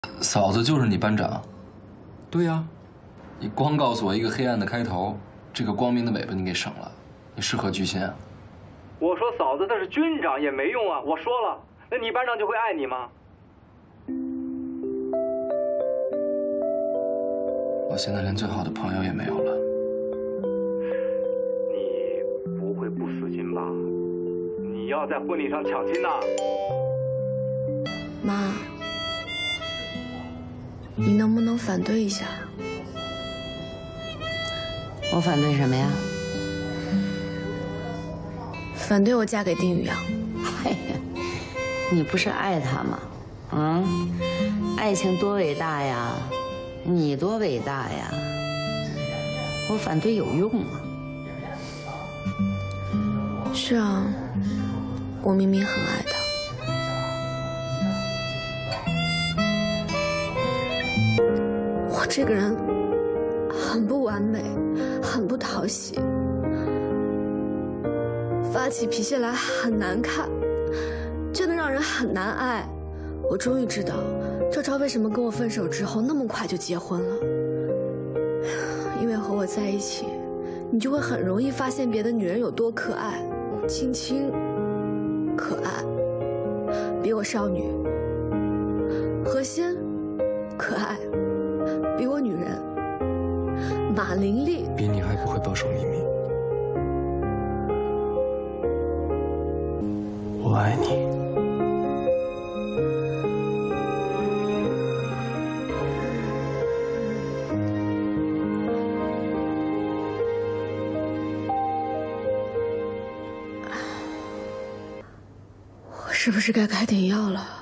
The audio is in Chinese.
嫂子就是你班长？ 对呀。 你光告诉我一个黑暗的开头，这个光明的尾巴你给省了，你是何居心啊？ 我说嫂子，她是军长也没用啊！我说了，那你班长就会爱你吗？ 我现在连最好的朋友也没有了。 你不会不死心吧？你要在婚礼上抢亲呐？ 妈，你能不能反对一下？ 我反对什么呀？ 反对我嫁给丁宇阳。 哎呀，你不是爱他吗？爱情多伟大呀！你多伟大呀！我反对有用吗？ 是啊，我明明很爱他。我这个人很不完美，很不讨喜，发起脾气来很难看，真的让人很难爱。我终于知道赵超为什么跟我分手之后那么快就结婚了，因为和我在一起，你就会很容易发现别的女人有多可爱，青青可爱，比我少女；何仙可爱，比我女人；马玲丽比你还不会保守秘密。我爱你。 我是不是该开点药了？